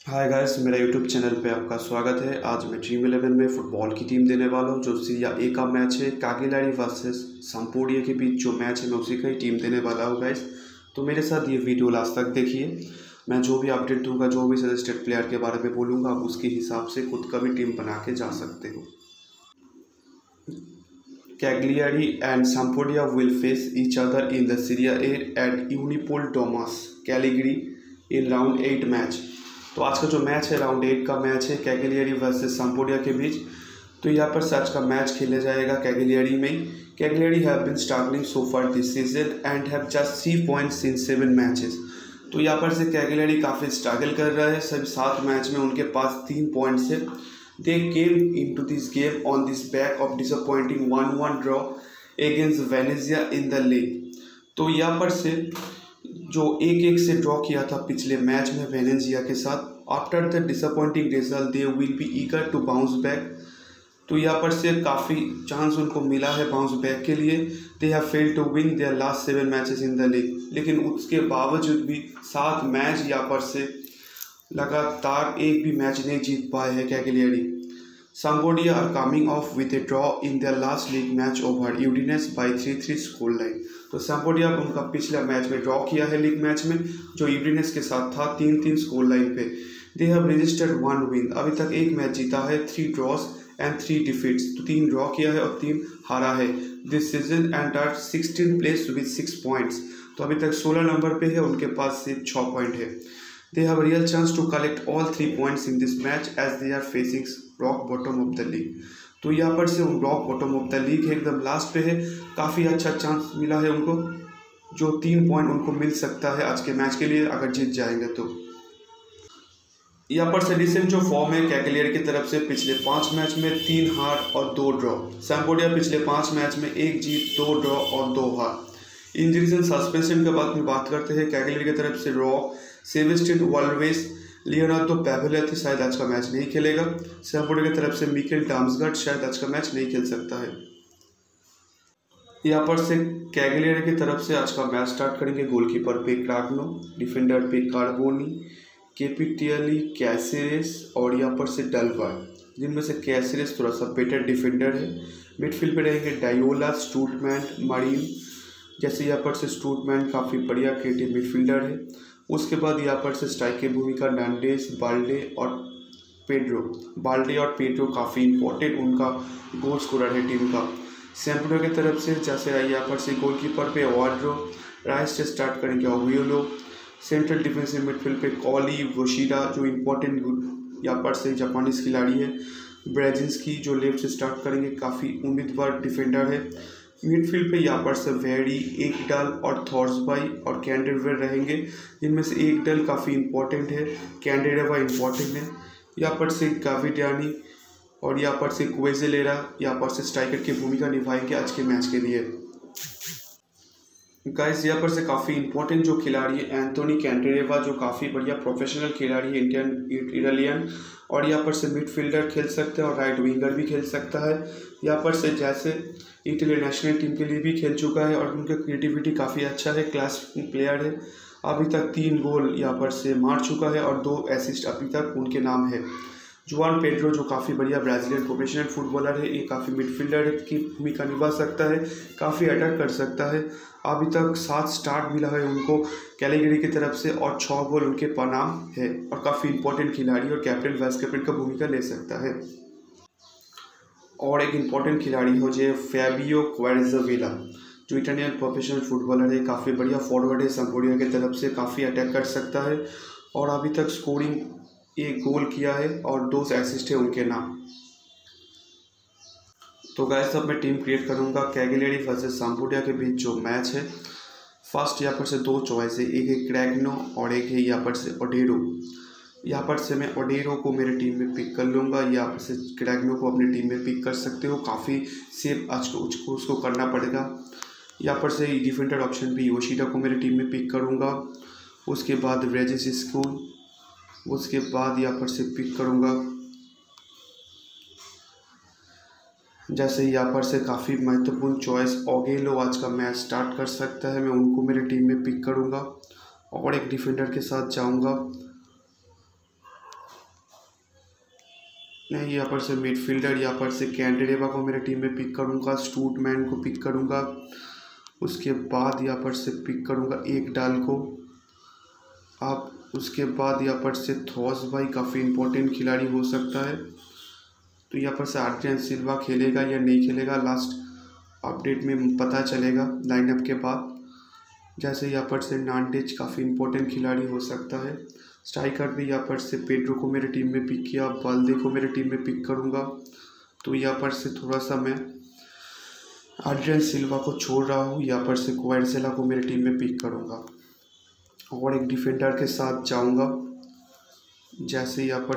हाय guys, मेरा YouTube channel पे आपका स्वागत है। आज मैं ड्रीम 11 में फुटबॉल की टीम देने वाला हूँ। जो सीरिया ए का मैच है, कागिलारी वर्सेस साम्पोडिया के बीच जो मैच है मैं उसी का ही टीम देने वाला हूँ गाइस। तो मेरे साथ ये वीडियो लास्ट तक देखिए। मैं जो भी अपडेट दूंगा, जो भी सजेस्टेड प्लेयर के बारे में बोलूँगा, आप उसके हिसाब से खुद का भी टीम बना के जा सकते हो। Cagliari and Sampdoria will face each other in the Serie A at Unipol Domus, Cagliari in round 8 match. तो आज का जो मैच है राउंड 8 का मैच है कैगिलियरी वर्सेस साम्पोडिया के बीच। तो यहाँ पर आज का मैच खेला जाएगा कैगिलियरी में। Cagliari have been struggling so far this season and have just 3 points in 7 matches. तो यहाँ पर से कैगिलियरी काफ़ी स्ट्रगल कर रहा है। सभी 7 मैच में उनके पास 3 पॉइंट्स है। They came into this game on this back of disappointing 1-1 draw against Venezia in the league। तो यहाँ पर से जो 1-1 से ड्रॉ किया था पिछले मैच में वेनेजिया के साथ, after the disappointing result they will be eager to bounce back. तो यहाँ पर से काफ़ी चांस उनको मिला है बाउंस बैक के लिए। They have failed to win their last 7 matches in the league, लेकिन उसके बावजूद भी 7 मैच यहाँ पर से लगातार एक भी मैच नहीं जीत पाए हैं Cagliari. Sampdoria are coming off with a draw in their last league match over Udinese by 3-3 score line. तो साम्पोडिया उनका पिछला मैच में ड्रॉ किया है लीग मैच में, जो यूडिनेस के साथ था 3-3 स्कोर लाइन पे। दे हैव रजिस्टर्ड 1 विन, अभी तक एक मैच जीता है, 3 ड्रॉस एंड 3 डिफीट्स। तो 3 ड्रॉ किया है और 3 हारा है this season and are 16 place with 6 points. तो अभी तक 16 नंबर पे है, उनके पास सिर्फ 6 पॉइंट है। They have a real chance to collect all 3 points in this match as they are facing rock bottom of the league। तो यहाँ पर से उन rock bottom of the league है, एकदम लास्ट पे है। काफ़ी अच्छा चांस मिला है उनको, जो 3 पॉइंट उनको मिल सकता है आज के मैच के लिए अगर जीत जाएंगे तो। यहाँ पर से रिसेंट जो फॉर्म है कैगिलियरी की तरफ से, पिछले 5 मैच में 3 हार और 2 ड्रॉ। साम्पोडिया पिछले 5 मैच में 1 जीत, 2 ड्रॉ और 2 हार। इंजरीज एंड सस्पेंशन के बाद में बात करते हैं कैगिलियरी की तरफ से रॉक सेबेस्टियन वाल्वेस, लियोनार्डो पैवेलेथ शायद आज का मैच नहीं खेलेगा। साम्पोडिया की तरफ से मिकेल डाम्सगार्ड शायद आज का मैच नहीं खेल सकता है। यहाँ पर से कैगिलियरी की तरफ से आज का मैच स्टार्ट करेंगे। गोलकीपर पे क्राग्नो, डिफेंडर पे कार्बोनी, कैपिटियली, कैसेरेस और यहाँ पर से डलवार, जिनमें से कैसेरेस थोड़ा सा बेटर डिफेंडर है। मिडफील्ड पे रहेंगे डायोला, स्टूटमैन, मरीन। जैसे यहाँ पर से स्टूटमैन काफ़ी बढ़िया क्रिएटिव मिडफील्डर है। उसके बाद यहाँ पर से स्ट्राइक की भूमिका नांडेस, बाल्डे और पेड्रो काफ़ी इंपॉर्टेंट उनका गोल स्कोरर है टीम का। साम्पोडिया की तरफ से जैसे यहाँ पर से गोलकीपर पे वाड्रो, राइट से स्टार्ट करेंगे ओवियोलो, सेंट्रल डिफेंसिव मिडफील्ड पे कॉली, वोशिडा जो इम्पोर्टेंट यहाँ पर से जापानीज खिलाड़ी है, ब्रेजिंस्की जो लेफ्ट से स्टार्ट करेंगे, काफ़ी उम्मीदवार डिफेंडर है। मिडफील्ड पे यहाँ पर से वेरी, एकडाल और थॉर्सबाई और कैंडेरवेर रहेंगे, जिनमें से एकडाल काफ़ी इंपॉर्टेंट है, कैंडेरवा इंपॉर्टेंट है। यहाँ पर से गाविडियानी और यहाँ पर से क्वेजेलेरा यहाँ पर से स्ट्राइकर की भूमिका निभाएंगे आज के मैच के लिए। गाइस यहाँ पर से काफ़ी इंपॉर्टेंट जो खिलाड़ी है एंथोनी कैंडेरेवा, जो काफ़ी बढ़िया प्रोफेशनल खिलाड़ी है, इटालियन, और यहाँ पर से मिडफील्डर खेल सकते हैं और राइट विंगर भी खेल सकता है। यहाँ पर से जैसे इटली नेशनल टीम के लिए भी खेल चुका है और उनका क्रिएटिविटी काफ़ी अच्छा है, क्लास प्लेयर है। अभी तक 3 गोल यहाँ पर से मार चुका है और 2 असिस्ट अभी तक उनके नाम है। जुआन पेड्रो जो काफ़ी बढ़िया ब्राज़ीलियन प्रोफेशनल फुटबॉलर है, ये काफ़ी मिडफील्डर की भूमिका निभा सकता है, काफ़ी अटैक कर सकता है। अभी तक 7 स्टार्ट मिला है उनको कैलिगरी की तरफ से और 6 गोल उनके नाम है, और काफ़ी इंपॉर्टेंट खिलाड़ी और कैप्टन वाइस कैप्टन का भूमिका ले सकता है। और एक इम्पॉर्टेंट खिलाड़ी हो जो फैबियो क्वारेज़ावेला, जो इटालियन प्रोफेशनल फुटबॉलर है, काफ़ी बढ़िया फॉरवर्ड है, साम्पोडिया की तरफ से काफ़ी अटैक कर सकता है और अभी तक स्कोरिंग 1 गोल किया है और 2 असिस्ट है उनके नाम। तो गाइस अब मैं टीम क्रिएट करूंगा कैगिलियरी वर्सेस साम्पोडिया के बीच जो मैच है। फर्स्ट यहाँ पर से 2 चॉइस है, एक है क्रैग्नो और एक है यहाँ पर से ओडेरो। यहाँ पर से मैं ओडेरो को मेरे टीम में पिक कर लूँगा, यहाँ पर से क्रैग्नो को अपनी टीम में पिक कर सकते हो। काफ़ी सेफ आज को उसको करना पड़ेगा। यहाँ पर से डिफेंडर ऑप्शन पे योशिडा को मेरे टीम में पिक करूँगा। उसके बाद ब्रेजिंस्की, उसके बाद यहाँ पर से पिक करूँगा जैसे यहाँ पर से काफ़ी महत्वपूर्ण चॉइस ओगेलो आज का मैच स्टार्ट कर सकता है, मैं उनको मेरे टीम में पिक करूँगा और एक डिफेंडर के साथ जाऊँगा। नहीं, यहाँ पर से मिडफील्डर, यहाँ पर से कैंडेरेवा को मेरे टीम में पिक करूँगा, स्टूटमैन को पिक करूँगा, उसके बाद यहाँ पर से पिक करूँगा एक डाल को। अब उसके बाद यहाँ पर से थॉस भाई काफ़ी इंपॉर्टेंट खिलाड़ी हो सकता है, तो यहाँ पर से आर्टियन सिल्वा खेलेगा या नहीं खेलेगा लास्ट अपडेट में पता चलेगा लाइनअप के बाद। जैसे यहाँ पर से नांडेज काफ़ी इंपॉर्टेंट खिलाड़ी हो सकता है। स्ट्राइकर भी यहाँ पर से पेड्रो को मेरे टीम में पिक किया, बाल्दे को मेरे टीम में पिक करूँगा, तो यहाँ पर से थोड़ा सा मैं आर्टियन सिल्वा को छोड़ रहा हूँ, यहाँ पर से क्वाड्रेला को मेरे टीम में पिक करूँगा और एक डिफेंडर के साथ जाऊँगा। जैसे यहाँ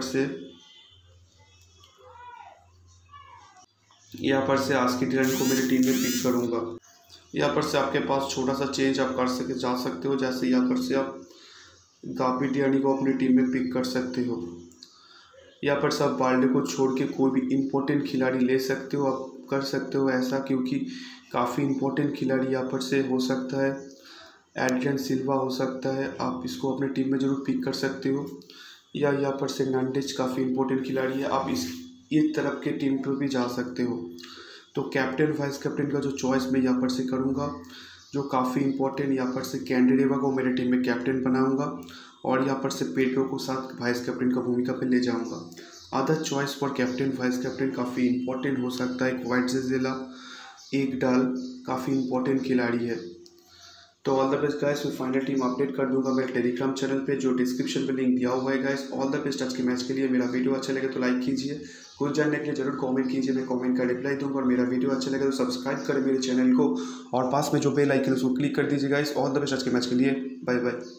पर से आस्की डिलन को मेरी टीम में पिक करूँगा। यहाँ पर से आपके पास छोटा सा चेंज आप जा सकते हो। जैसे यहाँ पर से आप गाबी डियानी को अपनी टीम में पिक कर सकते हो। यहाँ पर से आप बाल्डे को छोड़ के कोई भी इम्पोर्टेंट खिलाड़ी ले सकते हो, आप कर सकते हो ऐसा, क्योंकि काफ़ी इम्पोर्टेंट खिलाड़ी यहाँ पर से हो सकता है। एड्रियन सिल्वा हो सकता है, आप इसको अपने टीम में जरूर पिक कर सकते हो। या यहाँ पर से नांडेज काफ़ी इम्पोर्टेंट खिलाड़ी है, आप इस तरफ के टीम पर भी जा सकते हो। तो कैप्टन वाइस कैप्टन का जो चॉइस मैं यहाँ पर से करूँगा, जो काफ़ी इंपॉर्टेंट, यहाँ पर से कैंडेरेवा को मेरे टीम में कैप्टन बनाऊँगा और यहाँ पर से पेड्रो को साथ वाइस कैप्टन का भूमिका पे ले जाऊँगा। Other choice for captain vice captain काफ़ी इंपॉर्टेंट हो सकता है। क्वाड्रेला एक डाल काफ़ी इंपॉर्टेंट खिलाड़ी है। तो ऑल द बेस्ट गाइस, मैं फाइनल टीम अपडेट कर दूंगा मेरे टेलीग्राम चैनल पे, जो डिस्क्रिप्शन पे लिंक दिया हुआ है गाइस। ऑल द बेस्ट आज के मैच के लिए। मेरा वीडियो अच्छा लगे तो लाइक कीजिए, कुछ जानने के लिए जरूर कमेंट कीजिए, मैं कमेंट का रिप्लाई दूंगा। और मेरा वीडियो अच्छा लगे तो सब्सक्राइब करें मेरे चैनल को और पास में जो बेल आइकन है उसको क्लिक कर दीजिए गाइस। ऑल द बेस्ट आज के मैच के लिए, बाय बाय।